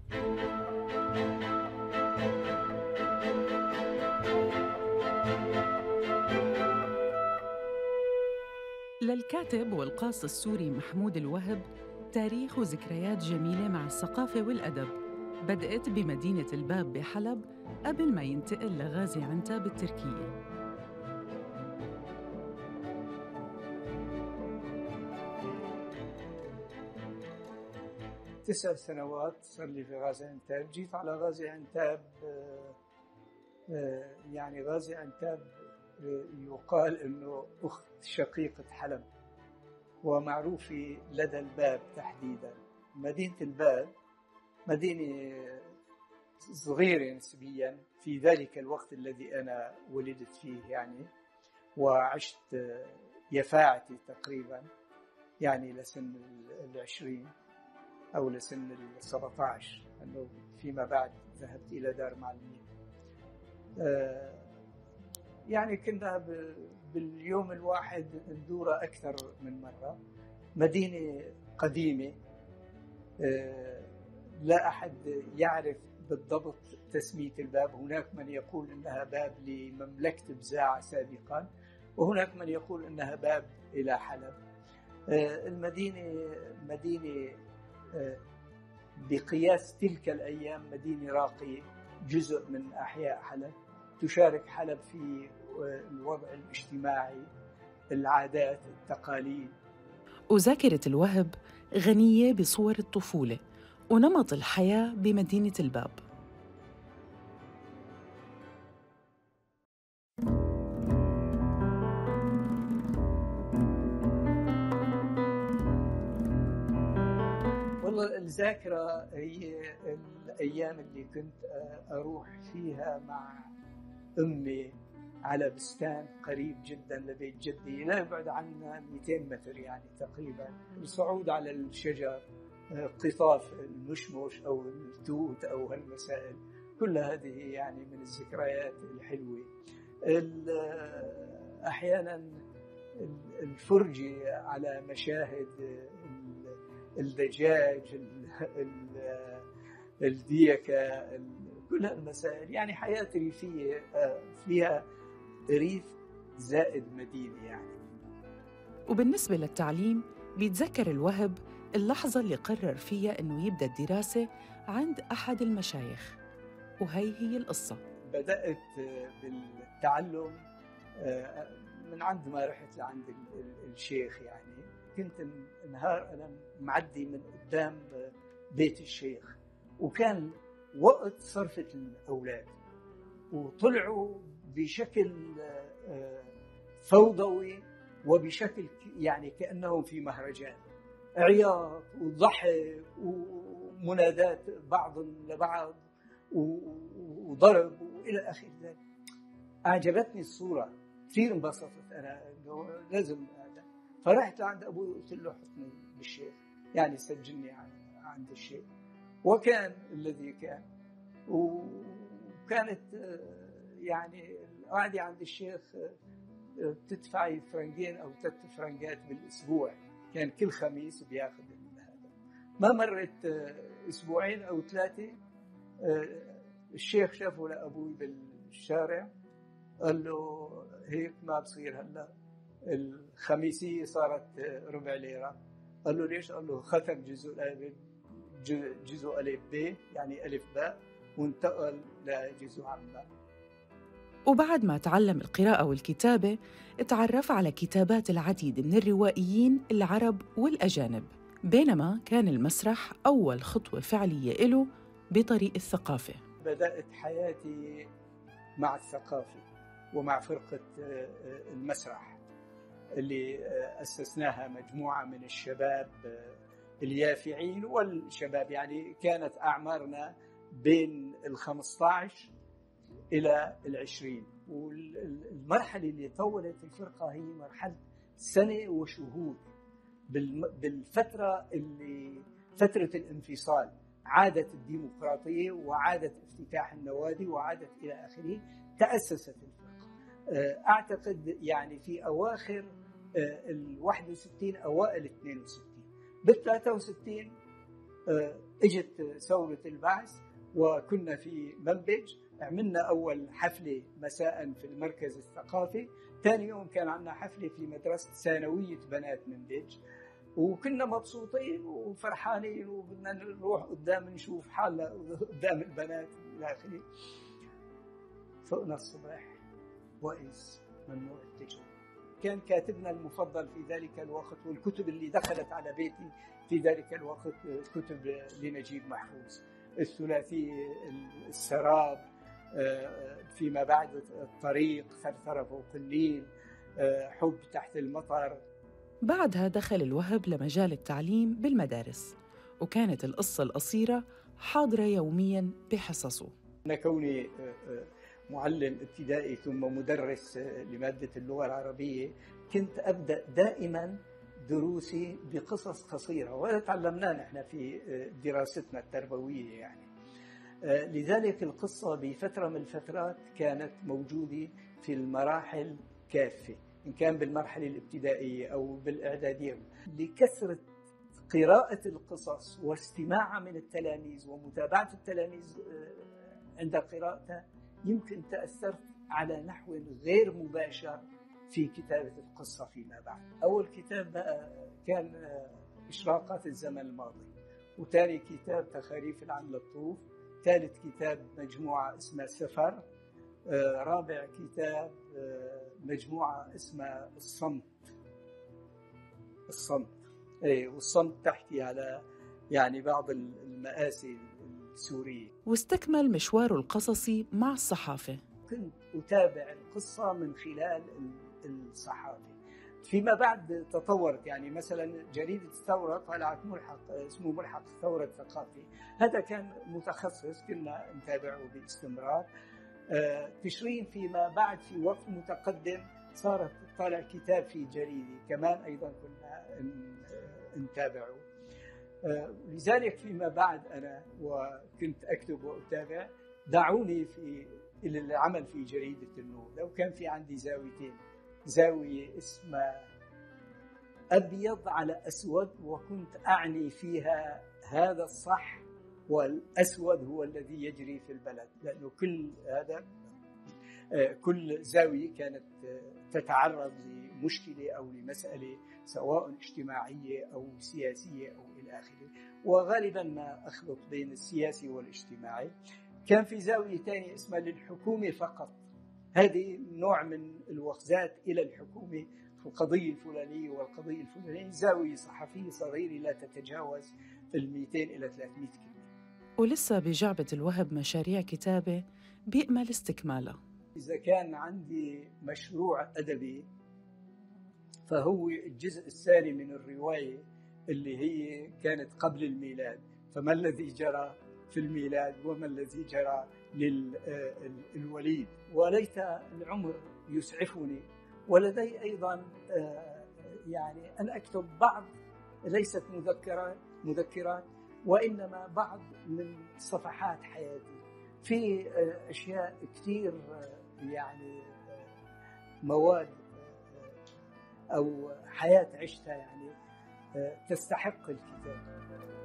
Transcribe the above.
للكاتب والقاص السوري محمود الوهب تاريخ وذكريات جميلة مع الثقافة والأدب، بدأت بمدينة الباب بحلب قبل ما ينتقل لغازي عنتاب التركية. 9 سنوات صار لي في غازي عنتاب. جيت على غازي عنتاب، يعني غازي عنتاب يقال أنه أخت شقيقة حلب، ومعروفة لدى الباب تحديدا. مدينة الباب مدينة صغيرة نسبيا في ذلك الوقت الذي أنا ولدت فيه، يعني وعشت يفاعتي تقريبا، يعني لسن 20 أو لسن 17، أنه فيما بعد ذهبت إلى دار معلمين. يعني كنا باليوم الواحد ندور أكثر من مرة. مدينة قديمة، لا أحد يعرف بالضبط تسمية الباب. هناك من يقول إنها باب لمملكة بزاعة سابقا، وهناك من يقول إنها باب إلى حلب. المدينة مدينة بقياس تلك الأيام مدينة راقية، جزء من أحياء حلب، تشارك حلب في الوضع الاجتماعي، العادات، التقاليد. وذاكرة الوهب غنية بصور الطفولة ونمط الحياة بمدينة الباب. والله الذاكرة هي الأيام اللي كنت أروح فيها مع أمي على بستان قريب جدا لبيت جدي، لا يبعد عنا 200 متر يعني تقريبا. الصعود على الشجر، قطاف المشمش أو التوت أو هالمسائل، كل هذه يعني من الذكريات الحلوة. أحيانا الفرجة على مشاهد الدجاج، الديكة، كل المسائل، يعني حياة ريفية فيها ريف زائد مدينة يعني. وبالنسبة للتعليم، بيتذكر الوهب اللحظة اللي قرر فيها إنه يبدأ الدراسة عند أحد المشايخ، وهي هي القصة. بدأت بالتعلم من عند ما رحت لعند الشيخ. يعني كنت نهار أنا معدي من قدام بيت الشيخ، وكان وقت صرفة الأولاد، وطلعوا بشكل فوضوي وبشكل يعني كأنهم في مهرجان، عياط وضحك ومنادات بعض لبعض وضرب وإلى آخر ذلك. أعجبتني الصورة كثير، انبسطت أنا إنه لازم هذا. فرحت عند أبوي قلت له حطني بالشيخ، يعني سجلني عند الشيخ. وكان الذي كان، وكانت يعني القعدة عند الشيخ تدفعي فرنجين أو 3 فرنجات بالأسبوع، كان كل خميس بياخذ هذا. ما مرت 2 أو 3 الشيخ شافه لأبوي بالشارع، قال له هيك ما بصير، هلا الخميسية صارت 4 ليرة. قال له ليش؟ قال له ختم جزء ألف ب، يعني ألف باء، وانتقل لجزء عم باء. وبعد ما تعلم القراءة والكتابة، اتعرف على كتابات العديد من الروائيين العرب والأجانب، بينما كان المسرح أول خطوة فعلية له بطريق الثقافة. بدأت حياتي مع الثقافة ومع فرقة المسرح اللي أسسناها مجموعة من الشباب اليافعين والشباب، يعني كانت أعمارنا بين 15 إلى 20. والمرحلة اللي طولت الفرقة هي مرحلة 1 سنة وشهور. بالفترة اللي فترة الانفصال عادت الديمقراطية وعادت افتتاح النوادي وعادت إلى آخره، تأسست الفرقة. أعتقد يعني في أواخر 61 أوائل 62. بال 63 اجت ثورة البعث وكنا في منبج، عملنا أول حفلة مساء في المركز الثقافي، ثاني يوم كان عندنا حفلة في مدرسة ثانوية بنات منبج، وكنا مبسوطين وفرحانين وبدنا نروح قدام نشوف حالنا قدام البنات إلى آخره. فقنا الصباح وإذ ممنوع التجارة. كان كاتبنا المفضل في ذلك الوقت، والكتب اللي دخلت على بيتي في ذلك الوقت كتب لنجيب محفوظ، الثلاثي السراب، فيما بعد الطريق، ثرثرة فوق النيل، حب تحت المطر. بعدها دخل الوهب لمجال التعليم بالمدارس، وكانت القصة القصيرة حاضرة يومياً بحصصه. أنا كوني معلم ابتدائي ثم مدرس لمادة اللغة العربية، كنت أبدأ دائماً دروسي بقصص قصيرة، وهذا تعلمناه نحن في دراستنا التربوية يعني. لذلك القصة بفترة من الفترات كانت موجودة في المراحل كافة، إن كان بالمرحلة الابتدائية أو بالإعدادية. لكثرة قراءة القصص واستماعها من التلاميذ ومتابعة التلاميذ عند قراءتها، يمكن تأثرت على نحو غير مباشر في كتابة القصة فيما بعد. أول كتاب كان إشراقات الزمن الماضي، وثاني كتاب تخاريف العم لطوف، ثالث كتاب مجموعة اسمها سفر، رابع كتاب مجموعة اسمها الصمت. والصمت تحكي على يعني بعض المآسي السورية. واستكمل مشواره القصصي مع الصحافة. كنت أتابع القصة من خلال الصحافة. فيما بعد تطورت، يعني مثلا جريدة الثورة طلعت ملحق اسمه ملحق الثورة الثقافي، هذا كان متخصص كنا نتابعه باستمرار. تشرين فيما بعد في وقت متقدم صارت طالع كتاب في جريدة كمان أيضا كنا نتابعه. لذلك فيما بعد أنا وكنت أكتب وأتابع، دعوني إلى العمل في جريدة النور. لو كان في عندي زاويتين، زاوية اسمها أبيض على أسود، وكنت أعني فيها هذا الصح والأسود هو الذي يجري في البلد، لأنه كل زاوية كانت تتعرض لمشكلة أو لمسألة سواء اجتماعية أو سياسية أو إلى آخره، وغالبا ما أخلط بين السياسي والاجتماعي. كان في زاوية ثانية اسمها للحكومة فقط، هذه نوع من الوخزات إلى الحكومة في القضية الفلانية والقضية الفلانية، زاوية صحفية صغيرة لا تتجاوز 200 إلى 300 كلمة. ولسه بجعبة الوهب مشاريع كتابة بيأمل استكمالها. إذا كان عندي مشروع أدبي فهو الجزء الثاني من الرواية اللي هي كانت قبل الميلاد، فما الذي جرى في الميلاد وما الذي جرى للوليد. وليت العمر يسعفني، ولدي أيضا يعني أن أكتب بعض، ليست مذكرات وإنما بعض من صفحات حياتي، في أشياء كثير يعني مواد أو حياة عشتها يعني تستحق الكتاب.